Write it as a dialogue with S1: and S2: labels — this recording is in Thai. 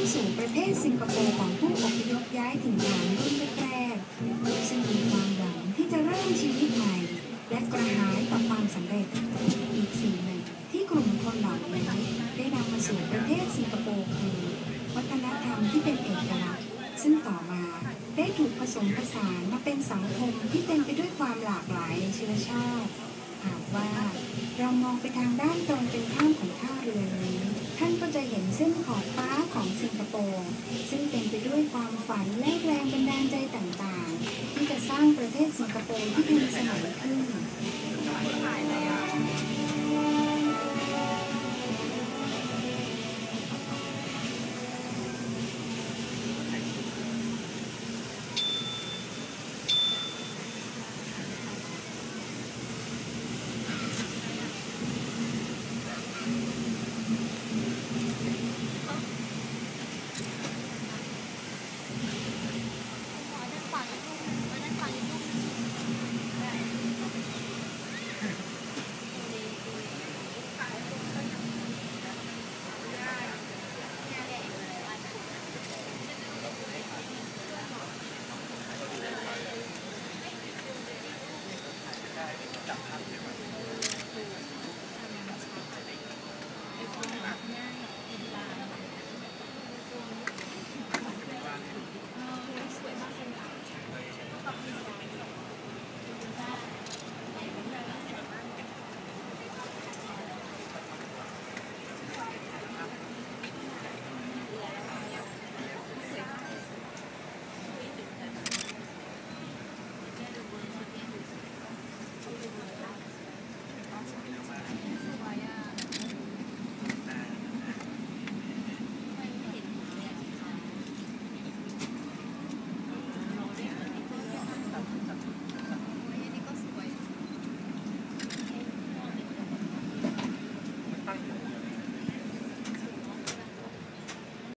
S1: สู่ประเทศสิงคโปร์ของผู้อพยพย้ายถิ่นฐานรุ่นแรกๆซึ่งมีความหวังที่จะเริ่มชีวิตใหม่และกระหายต่อความสำเร็จอีกสิ่งหนึ่งที่กลุ่มคนเหล่านี้ได้นำมาสู่ประเทศสิงคโปร์คือวัฒนธรรมที่เป็นเอกลักษณ์ซึ่งต่อมาได้ถูกผสมผสานมาเป็นสังคมที่เต็มไปด้วยความหลากหลายในเชื้อชาติหากว่าเรามองไปทางด้านตรงเป็นข้ามของท่าเรือนี้ท่านก็จะเห็นเส้นขอบฟ้าของสิงคโปร์ซึ่งเต็มไปด้วยความฝันและแรงบันดาลใจต่างๆที่จะสร้างประเทศสิงคโปร์ที่ทันสมัยขึ้น